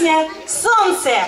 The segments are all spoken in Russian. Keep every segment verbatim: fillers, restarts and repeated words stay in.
песня «Солнце».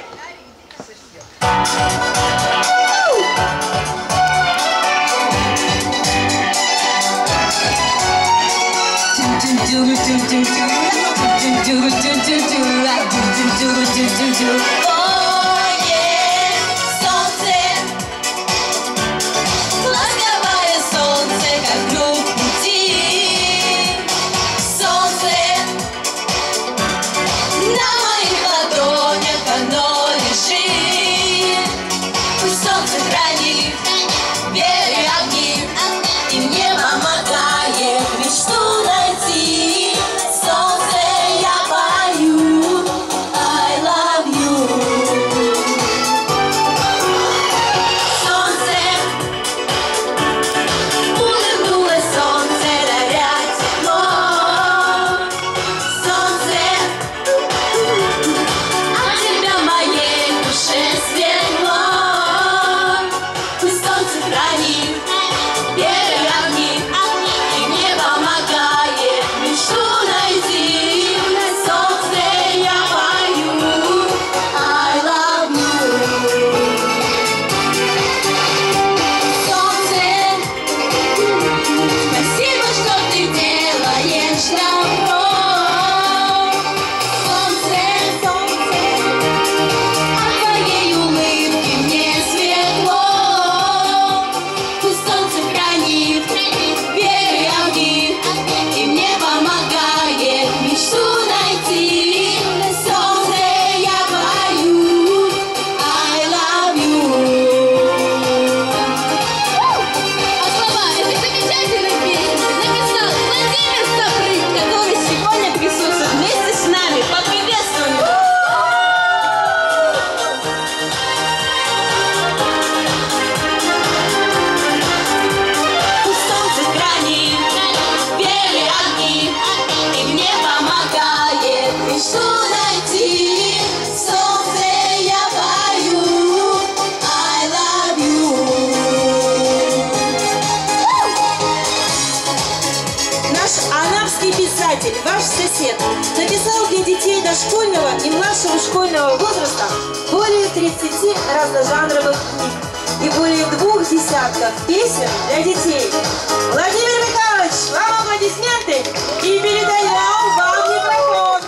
Писатель, ваш сосед, написал для детей дошкольного и младшего школьного возраста более тридцати разножанровых книг и более двух десятков песен для детей. Владимир Михайлович, вам аплодисменты и передаем вам микрофон.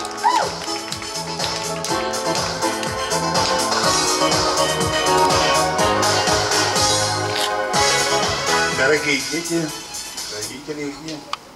Дорогие дети, родители их,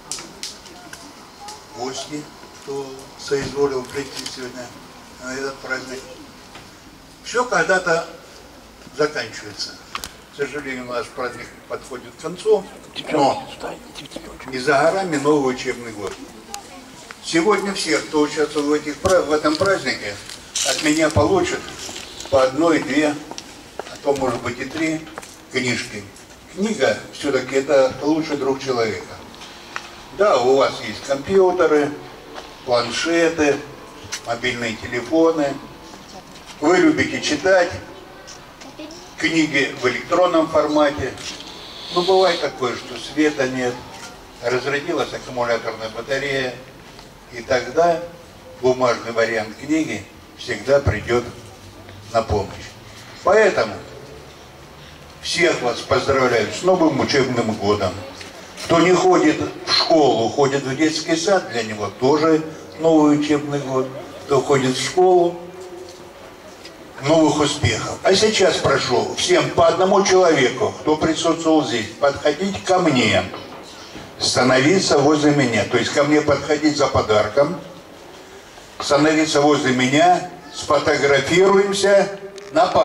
гости, кто соизволил прийти сегодня на этот праздник. Все когда-то заканчивается. К сожалению, наш праздник подходит к концу, но не за горами новый учебный год. Сегодня все, кто участвовал в, этих, в этом празднике, от меня получат по одной, две, а то может быть и три книжки. Книга все-таки это лучший друг человека. Да, у вас есть компьютеры, планшеты, мобильные телефоны. Вы любите читать книги в электронном формате. Но бывает такое, что света нет, разрядилась аккумуляторная батарея. И тогда бумажный вариант книги всегда придет на помощь. Поэтому всех вас поздравляю с новым учебным годом. Кто не ходит в школу, ходит в детский сад, для него тоже новый учебный год. Кто ходит в школу, новых успехов. А сейчас прошу всем по одному человеку, кто присутствовал здесь, подходить ко мне, становиться возле меня. То есть ко мне подходить за подарком, становиться возле меня, сфотографируемся на память.